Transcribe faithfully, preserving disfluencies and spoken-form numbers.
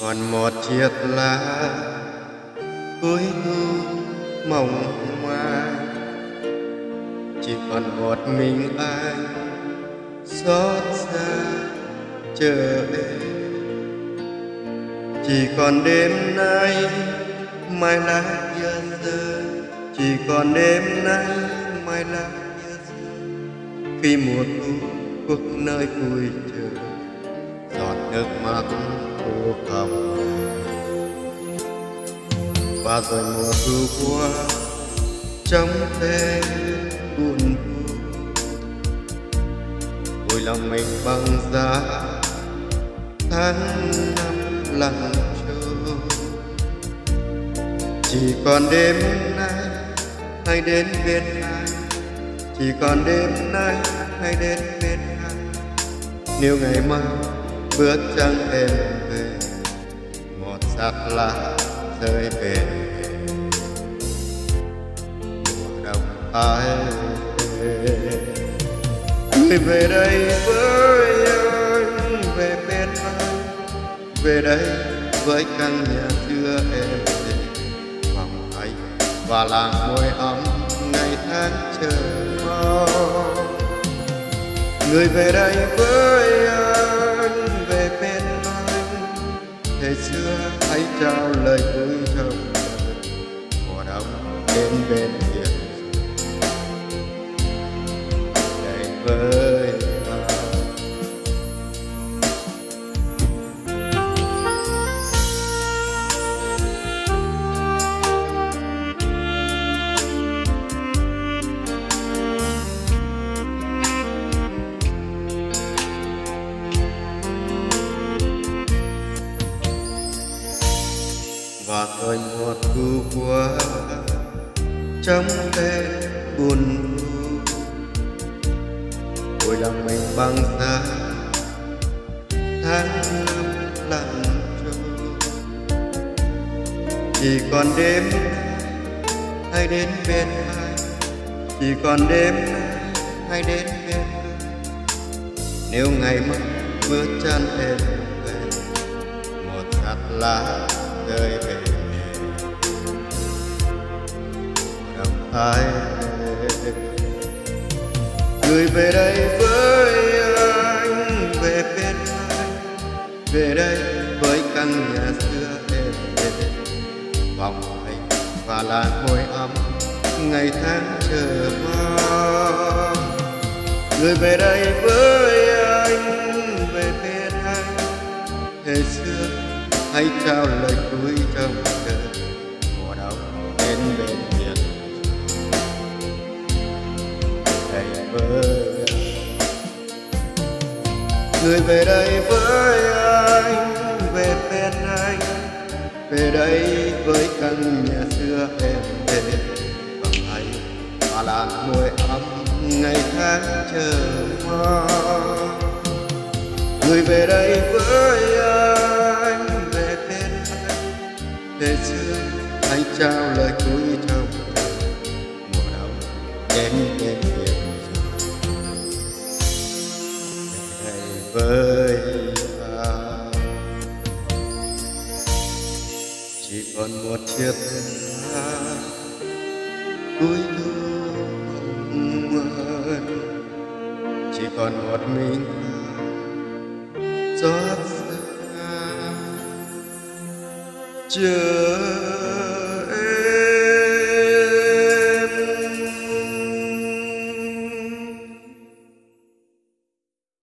còn một chiếc lá cuối thu mộng màng, chỉ còn một mình anh xót xa chờ em. Chỉ còn đêm nay mai lá kia rơi, chỉ còn đêm nay mai lá kia rơi, khi mùa thu cuộc nơi vui chờ giọt nước mắt khô còng. Và rồi mùa thu qua trong thêm buồn vui, vui lòng mình băng giá tháng năm lặng trôi. Chỉ còn đêm nay hay đến bên anh, chỉ còn đêm nay hay đến bên anh. Nếu ngày mai bước trăng em về, một giọt lá rơi về mùa đông ai người về đây với anh, về bên anh, về đây với căn nhà xưa em về vòng tay và làng môi ấm ngày tháng chờ mong. Người về đây với anh, về bên anh, thời xưa hãy trao lời cuối trong đời. Mùa đông đến bên biển đây với anh. Và rồi một thu qua trong đêm buồn vui, vui lòng mình băng giá tháng năm lặng trôi. Chỉ còn đêm hay đến bên anh, chỉ còn đêm hay đến bên anh. Nếu ngày mai bước chân em về, một giọt lá rơi về đồng ai. Người về đây với anh, về bên anh, về đây với căn nhà xưa em về vòng tay và làn môi ấm ngày tháng chờ mong. Người về đây với anh, về bên anh, thời xưa hãy trao lời cuối trong đời. Mùa đông đến bên biển đây với anh. Người về đây với anh, về bên anh, về đây với căn nhà xưa em về vòng tay và làn môi ấm ngày tháng chờ mong. Người về đây với anh, về bên anh, thời xưa hãy trao lời cuối trong đời. Mùa đông đến bên biển về với anh. Chỉ còn một chiếc lá cuối thu mộng mơ, chỉ còn một mình xót xa chờ